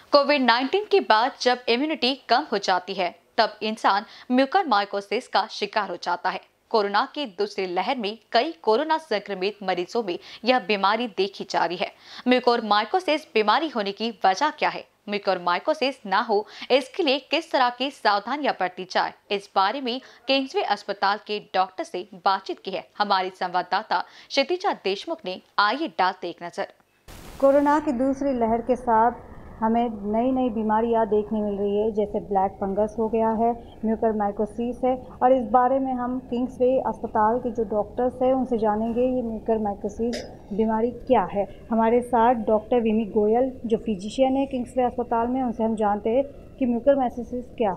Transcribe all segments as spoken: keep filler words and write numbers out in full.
Covid nineteen के बाद जब इम्यूनिटी कम हो जाती है तब इंसान म्यूकरमाइकोसिस का शिकार हो जाता है। कोरोना की दूसरी लहर में कई कोरोना संक्रमित मरीजों में यह बीमारी देखी जा रही है। म्यूकरमाइकोसिस बीमारी होने की वजह क्या है, म्यूकरमाइकोसिस ना हो इसके लिए किस तरह की सावधानियां बरती जाए, इस बारे में किंग्सवे अस्पताल के डॉक्टर से बातचीत की है हमारी संवाददाता क्षितिजा देशमुख ने। आइए डालते एक नजर। कोरोना की दूसरी लहर के साथ हमें नई नई बीमारियां देखने मिल रही है, जैसे ब्लैक फंगस हो गया है, म्यूकरमाइकोसिस है। और इस बारे में हम किंग्सवे अस्पताल के जो डॉक्टर्स हैं उनसे जानेंगे ये म्यूकरमाइकोसिस बीमारी क्या है। हमारे साथ डॉक्टर विमी गोयल जो फिजिशियन है किंग्सवे अस्पताल में, उनसे हम जानते हैं कि म्यूकरमाइकोसिस क्या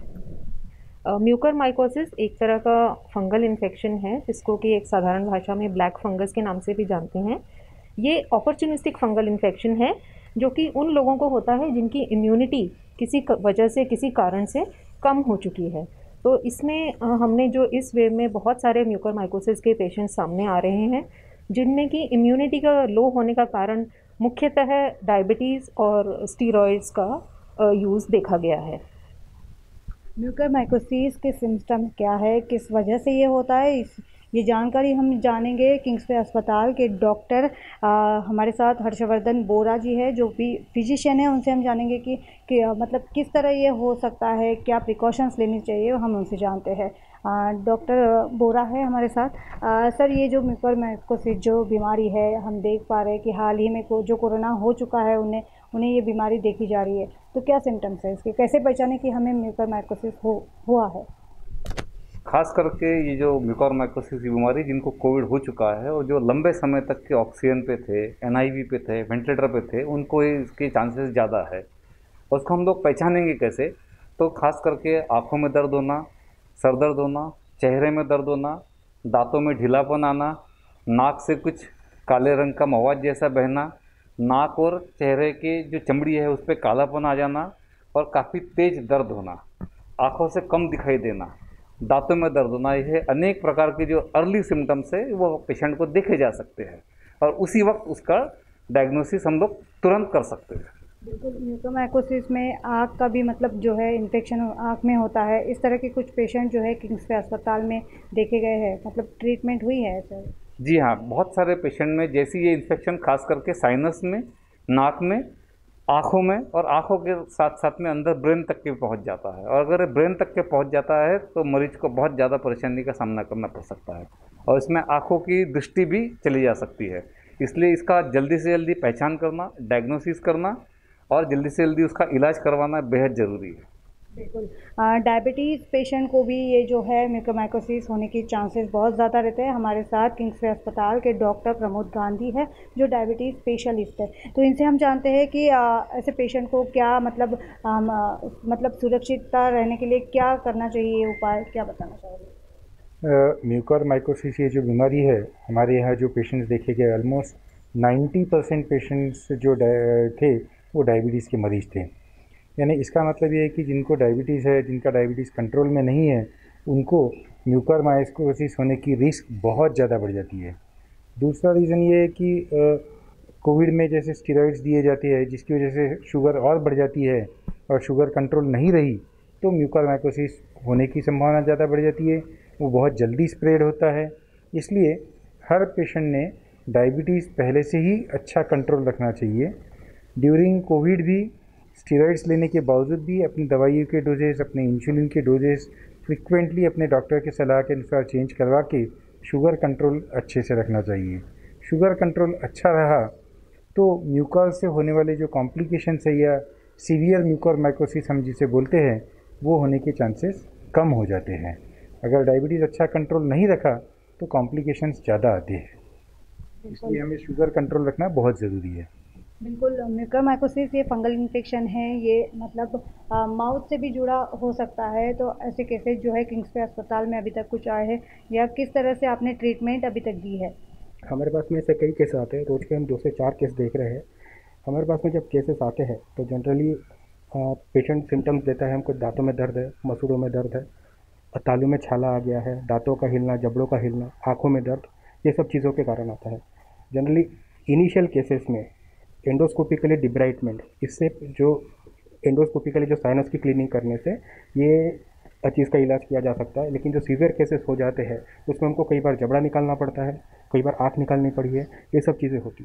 है। म्यूकरमाइकोसिस uh, एक तरह का फंगल इन्फेक्शन है जिसको कि एक साधारण भाषा में ब्लैक फंगस के नाम से भी जानते हैं। ये अपॉर्चुनिस्टिक फंगल इन्फेक्शन है जो कि उन लोगों को होता है जिनकी इम्यूनिटी किसी वजह से, किसी कारण से कम हो चुकी है। तो इसमें हमने जो इस वेव में बहुत सारे म्यूकरमाइकोसिस के पेशेंट सामने आ रहे हैं जिनमें कि इम्यूनिटी का लो होने का कारण मुख्यतः डायबिटीज़ और स्टीरॉयड्स का यूज़ देखा गया है। म्यूकरमाइकोसिस के सिम्टम क्या है, किस वजह से ये होता है, इस ये जानकारी हम जानेंगे किंग्सवे अस्पताल के डॉक्टर हमारे साथ हर्षवर्धन बोरा जी है जो भी फिजिशियन है। उनसे हम जानेंगे कि, कि मतलब किस तरह ये हो सकता है, क्या प्रिकॉशंस लेनी चाहिए, हम उनसे जानते हैं। डॉक्टर बोरा है हमारे साथ। आ, सर, ये जो म्यूकरमाइकोसिस जो बीमारी है, हम देख पा रहे हैं कि हाल ही में को, जो कोरोना हो चुका है उन्हें उन्हें ये बीमारी देखी जा रही है, तो क्या सिम्टम्स है इसके, कैसे पहचाने कि हमें म्यूकरमाइकोसिस हो हुआ है? खास करके ये जो म्यूकरमाइकोसिस की बीमारी जिनको कोविड हो चुका है और जो लंबे समय तक के ऑक्सीजन पे थे, एनआईवी पे थे, वेंटिलेटर पे थे, उनको इसके चांसेस ज़्यादा है। और उसको हम लोग पहचानेंगे कैसे? तो खास करके आँखों में दर्द होना, सर दर्द होना, चेहरे में दर्द होना, दांतों में ढीलापन आना, नाक से कुछ काले रंग का मवाद जैसा बहना, नाक और चेहरे की जो चमड़ी है उस पर कालापन आ जाना और काफ़ी तेज़ दर्द होना, आँखों से कम दिखाई देना, दांतों में दर्द होना, ये अनेक प्रकार के जो अर्ली सिम्टम्स है वो पेशेंट को देखे जा सकते हैं और उसी वक्त उसका डायग्नोसिस हम लोग तुरंत कर सकते हैं। बिल्कुल। म्यूकरमाइकोसिस में आँख का भी मतलब जो है इन्फेक्शन आँख में होता है, इस तरह के कुछ पेशेंट जो है किंग्सवे अस्पताल में देखे गए हैं, मतलब ट्रीटमेंट हुई है सर? जी हाँ, बहुत सारे पेशेंट में जैसी ये इन्फेक्शन खास करके साइनस में, नाक में, आँखों में और आँखों के साथ साथ में अंदर ब्रेन तक के पहुंच जाता है। और अगर ब्रेन तक के पहुंच जाता है तो मरीज को बहुत ज़्यादा परेशानी का सामना करना पड़ सकता है और इसमें आँखों की दृष्टि भी चली जा सकती है। इसलिए इसका जल्दी से जल्दी पहचान करना, डायग्नोसिस करना और जल्दी से जल्दी उसका इलाज करवाना बेहद ज़रूरी है। बिल्कुल। डायबिटीज़ पेशेंट को भी ये जो है म्यूकरमाइकोसिस होने की चांसेस बहुत ज़्यादा रहते हैं। हमारे साथ किंग्सवे अस्पताल के डॉक्टर प्रमोद गांधी है जो डायबिटीज़ स्पेशलिस्ट है, तो इनसे हम जानते हैं कि आ, ऐसे पेशेंट को क्या मतलब आ, मतलब सुरक्षितता रहने के लिए क्या करना चाहिए, उपाय क्या बताना चाहोगे? म्यूकरमाइकोसिस ये जो बीमारी है, हमारे यहाँ जो पेशेंट्स देखे गए ऑलमोस्ट नाइन्टी परसेंट पेशेंट्स जो थे वो डायबिटीज़ के मरीज़ थे। यानी इसका मतलब ये है कि जिनको डायबिटीज़ है, जिनका डायबिटीज़ कंट्रोल में नहीं है, उनको म्यूकरमाइकोसिस होने की रिस्क बहुत ज़्यादा बढ़ जाती है। दूसरा रीज़न ये है कि कोविड में जैसे स्टेरॉइड्स दिए जाते हैं जिसकी वजह से शुगर और बढ़ जाती है और शुगर कंट्रोल नहीं रही तो म्यूकरमाइकोसिस होने की संभावना ज़्यादा बढ़ जाती है, वो बहुत जल्दी स्प्रेड होता है। इसलिए हर पेशेंट ने डायबिटीज़ पहले से ही अच्छा कंट्रोल रखना चाहिए। ड्यूरिंग कोविड भी स्टेरॉइड्स लेने के बावजूद भी अपनी दवाइयों के डोजेस, अपने इंसुलिन के डोजेस फ्रिक्वेंटली अपने डॉक्टर के सलाह के अनुसार चेंज करवा के शुगर कंट्रोल अच्छे से रखना चाहिए। शुगर कंट्रोल अच्छा रहा तो म्यूकर से होने वाले जो कॉम्प्लिकेशंस है या सीवियर म्यूकरमाइकोसिस हम जिसे बोलते हैं वो होने के चांसेस कम हो जाते हैं। अगर डायबिटीज़ अच्छा कंट्रोल नहीं रखा तो कॉम्प्लिकेशंस ज़्यादा आते हैं, इसलिए हमें शुगर कंट्रोल रखना बहुत ज़रूरी है। बिल्कुल। म्यूकरमाइकोसिस ये फंगल इन्फेक्शन है, ये मतलब माउथ से भी जुड़ा हो सकता है, तो ऐसे केसेस जो है किंग्सवे अस्पताल में अभी तक कुछ आए हैं या किस तरह से आपने ट्रीटमेंट अभी तक दी है? हमारे पास में ऐसे कई केस आते हैं, रोज़ के हम दो से चार केस देख रहे हैं। हमारे पास में जब केसेस आते हैं तो जनरली पेशेंट सिम्टम्स देता है, हमको दांतों में दर्द है, मसूड़ों में दर्द है, तालू में छाला आ गया है, दांतों का हिलना, जबड़ों का हिलना, आँखों में दर्द, ये सब चीज़ों के कारण आता है। जनरली इनिशियल केसेस में एंडोस्कोपिकली डिब्राइटमेंट, इससे जो एंडोस्कोपिकली जो साइनस की क्लीनिंग करने से ये चीज़ का इलाज किया जा सकता है। लेकिन जो सीवियर केसेस हो जाते हैं उसमें उनको कई बार जबड़ा निकालना पड़ता है, कई बार आँख निकालनी पड़ी है, ये सब चीज़ें होती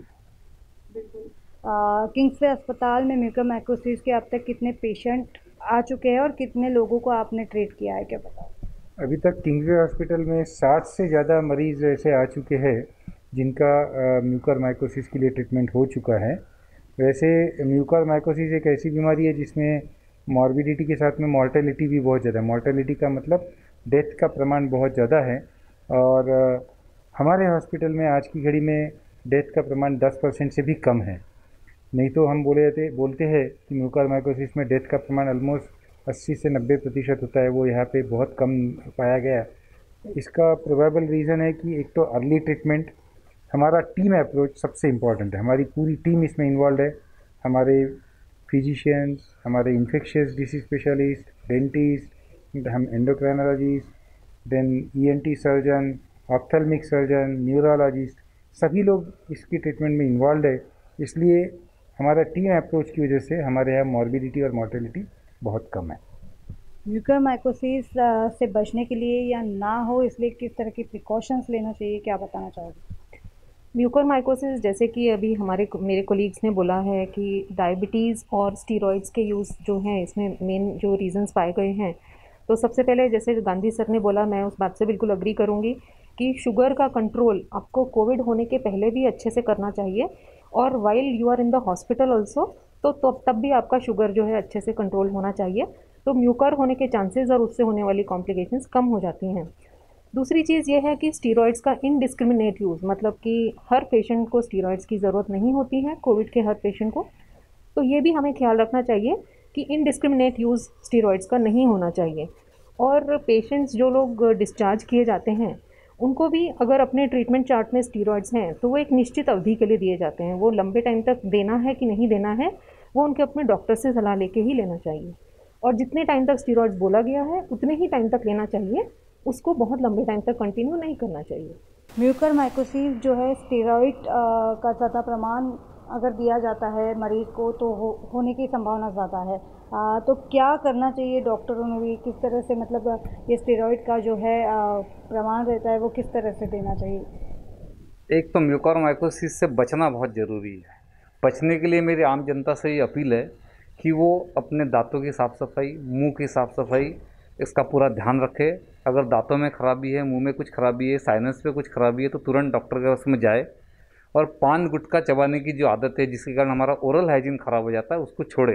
है। किंग्सवे अस्पताल में म्यूकोरमाइकोसिस के अब तक कितने पेशेंट आ चुके हैं और कितने लोगों को आपने ट्रीट किया है, क्या बताओ? अभी तक किंग्सवे हॉस्पिटल में साठ से ज़्यादा मरीज़ ऐसे आ चुके हैं जिनका म्यूकोरमाइकोसिस के लिए ट्रीटमेंट हो चुका है। वैसे म्यूकोरमाइकोसिस एक ऐसी बीमारी है जिसमें मॉर्बिडिटी के साथ में मॉर्टेलिटी भी बहुत ज़्यादा है। मॉर्टेलिटी का मतलब डेथ का प्रमाण बहुत ज़्यादा है और हमारे हॉस्पिटल में आज की घड़ी में डेथ का प्रमाण दस परसेंट से भी कम है। नहीं तो हम बोले थे बोलते हैं कि म्यूकोरमाइकोसिस में डेथ का प्रमाण ऑलमोस्ट अस्सी से नब्बे प्रतिशत होता है, वो यहाँ पे बहुत कम पाया गया। इसका प्रोबेबल रीज़न है कि एक तो अर्ली ट्रीटमेंट, हमारा टीम अप्रोच सबसे इम्पॉर्टेंट है। हमारी पूरी टीम इसमें इन्वॉल्व है, हमारे फिजिशियंस, हमारे इन्फेक्शियस डिसीज स्पेशलिस्ट, डेंटिस्ट, हम endocrinologist, then ENT surgeon, ophthalmic surgeon, neurologist, सभी लोग इसकी ट्रीटमेंट में इन्वॉल्व है। इसलिए हमारा टीम अप्रोच की वजह से हमारे यहाँ मॉर्बिडिटी और मॉर्टेलिटी बहुत कम है। म्यूकोरमाइकोसिस से बचने के लिए या ना हो इसलिए किस तरह की प्रिकॉशंस लेना चाहिए, क्या बताना चाहोगे? म्यूकोरमाइकोसिस जैसे कि अभी हमारे मेरे कोलीग्स ने बोला है कि डायबिटीज़ और स्टीरॉइड्स के यूज़ जो हैं इसमें मेन जो रीजंस पाए गए हैं, तो सबसे पहले जैसे गांधी सर ने बोला, मैं उस बात से बिल्कुल अग्री करूंगी कि शुगर का कंट्रोल आपको कोविड होने के पहले भी अच्छे से करना चाहिए और while you are in the hospital also, तो तब तब भी आपका शुगर जो है अच्छे से कंट्रोल होना चाहिए। तो म्यूकर होने के चांसेस और उससे होने वाली कॉम्प्लिकेशंस कम हो जाती हैं। दूसरी चीज़ ये है कि स्टीरॉइड्स का इनडिस्क्रिमिनेट यूज़, मतलब कि हर पेशेंट को स्टीरॉइड्स की ज़रूरत नहीं होती है, कोविड के हर पेशेंट को, तो ये भी हमें ख्याल रखना चाहिए कि इनडिस्क्रिमिनेट यूज़ स्टीरॉइड्स का नहीं होना चाहिए। और पेशेंट्स जो लोग डिस्चार्ज किए जाते हैं उनको भी अगर अपने ट्रीटमेंट चार्ट में स्टीरॉइड्स हैं तो वो एक निश्चित अवधि के लिए दिए जाते हैं। वो लंबे टाइम तक देना है कि नहीं देना है वो उनके अपने डॉक्टर से सलाह लेके ही लेना चाहिए, और जितने टाइम तक स्टीरॉइड्स बोला गया है उतने ही टाइम तक लेना चाहिए, उसको बहुत लंबे टाइम तक कंटिन्यू नहीं करना चाहिए। म्यूकोरमाइकोसिस जो है स्टेरॉइड का ज़्यादा प्रमाण अगर दिया जाता है मरीज़ को तो हो, होने की संभावना ज़्यादा है, आ, तो क्या करना चाहिए डॉक्टरों ने भी, किस तरह से मतलब ये स्टेरॉइड का जो है प्रमाण रहता है वो किस तरह से देना चाहिए? एक तो म्यूकोरमाइकोसिस से बचना बहुत ज़रूरी है। बचने के लिए मेरी आम जनता से ये अपील है कि वो अपने दांतों की साफ़ सफाई, मुंह की साफ़ सफाई, इसका पूरा ध्यान रखे। अगर दांतों में खराबी है, मुंह में कुछ खराबी है, साइनस पे कुछ खराबी है तो तुरंत डॉक्टर के पास में जाए। और पान गुटखा चबाने की जो आदत है जिसके कारण हमारा ओरल हाइजीन ख़राब हो जाता है उसको छोड़े।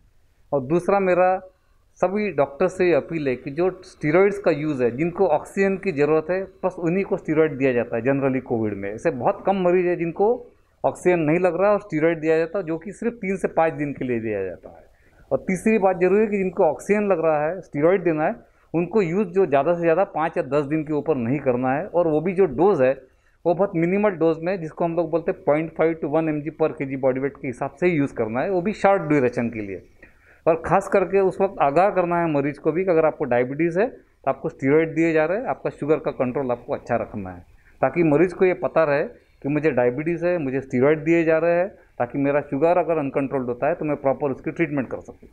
और दूसरा मेरा सभी डॉक्टर से ये अपील है कि जो स्टीरॉइड्स का यूज़ है, जिनको ऑक्सीजन की ज़रूरत है बस उन्हीं को स्टीरॉइड दिया जाता है जनरली कोविड में। ऐसे बहुत कम मरीज है जिनको ऑक्सीजन नहीं लग रहा है और स्टीरॉइड दिया जाता है, जो कि सिर्फ तीन से पाँच दिन के लिए दिया जाता है। और तीसरी बात जरूरी है कि जिनको ऑक्सीजन लग रहा है, स्टीरॉइड देना है, उनको यूज़ जो ज़्यादा से ज़्यादा पाँच या दस दिन के ऊपर नहीं करना है। और वो भी जो डोज़ है वो बहुत मिनिमल डोज में, जिसको हम लोग बोलते हैं point five to one M G per K ji body weight के हिसाब से ही यूज़ करना है, वो भी शॉर्ट ड्यूरेशन के लिए। और ख़ास करके उस वक्त आगाह करना है मरीज़ को भी कि अगर आपको डायबिटीज़ है तो आपको स्टीरॉइड दिए जा रहे हैं, आपका शुगर का कंट्रोल आपको अच्छा रखना है, ताकि मरीज़ को ये पता रहे कि मुझे डायबिटीज़ है, मुझे स्टीरॉइड दिए जा रहे हैं, ताकि मेरा शुगर अगर अनकंट्रोल्ड होता है तो मैं प्रॉपर उसकी ट्रीटमेंट कर सकूँ।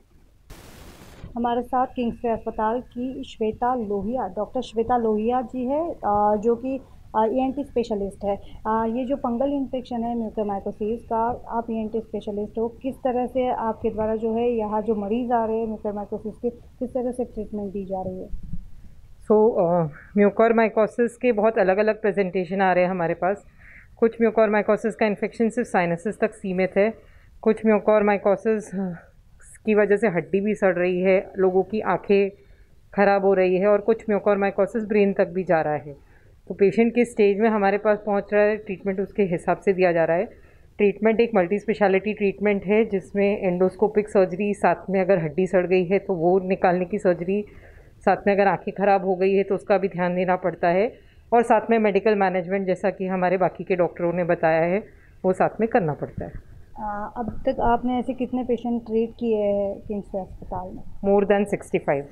हमारे साथ किंग्सवे अस्पताल की श्वेता लोहिया, डॉक्टर श्वेता लोहिया जी है, जो कि ई एन टी स्पेशलिस्ट है। ये जो फंगल इन्फेक्शन है म्यूकोरमाइकोसिस का, आप ई एन टी स्पेशलिस्ट हो, किस तरह से आपके द्वारा जो है यहाँ जो मरीज़ आ रहे हैं म्यूकोरमाइकोसिस के, किस तरह से ट्रीटमेंट दी जा रही है? सो म्यूकोरमाइकोसिस के बहुत अलग अलग प्रेजेंटेशन आ रहे हैं हमारे पास। कुछ म्यूकोरमाइकोसिस का इन्फेक्शन सिर्फ साइनसिस तक सीमित है, कुछ म्यूकोरमाइकोसिस की वजह से हड्डी भी सड़ रही है, लोगों की आंखें ख़राब हो रही है, और कुछ म्यूकोरमाइकोसिस ब्रेन तक भी जा रहा है। तो पेशेंट किस स्टेज में हमारे पास पहुंच रहा है, ट्रीटमेंट उसके हिसाब से दिया जा रहा है। ट्रीटमेंट एक मल्टी स्पेशलिटी ट्रीटमेंट है जिसमें एंडोस्कोपिक सर्जरी, साथ में अगर हड्डी सड़ गई है तो वो निकालने की सर्जरी, साथ में अगर आंखें ख़राब हो गई है तो उसका भी ध्यान देना पड़ता है, और साथ में मेडिकल मैनेजमेंट जैसा कि हमारे बाकी के डॉक्टरों ने बताया है वो साथ में करना पड़ता है। आ, अब तक आपने ऐसे कितने पेशेंट ट्रीट किए हैं किंग्सवे अस्पताल में? More than sixty five.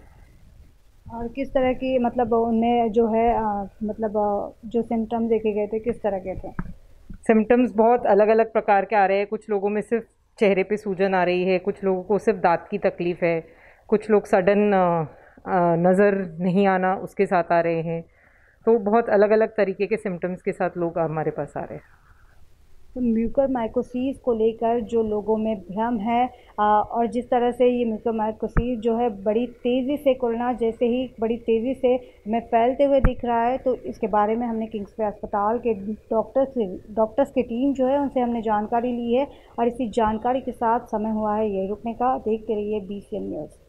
और किस तरह की मतलब उनमें जो है आ, मतलब आ, जो सिम्टम्स देखे गए थे किस तरह के थे? सिम्टम्स बहुत अलग अलग प्रकार के आ रहे हैं। कुछ लोगों में सिर्फ चेहरे पे सूजन आ रही है, कुछ लोगों को सिर्फ दांत की तकलीफ़ है, कुछ लोग सडन नज़र नहीं आना उसके साथ आ रहे हैं। तो बहुत अलग अलग तरीके के सिम्टम्स के साथ लोग हमारे पास आ रहे हैं। तो म्यूकरमाइकोसिस को लेकर जो लोगों में भ्रम है आ, और जिस तरह से ये म्यूकरमाइकोसिस जो है बड़ी तेज़ी से कोरोना जैसे ही बड़ी तेज़ी से में फैलते हुए दिख रहा है, तो इसके बारे में हमने किंग्सवे अस्पताल के डॉक्टर्स से डॉक्टर्स की टीम जो है उनसे हमने जानकारी ली है और इसी जानकारी के साथ समय हुआ है ये रुकने का। देखते रहिए बी सी एन न्यूज़।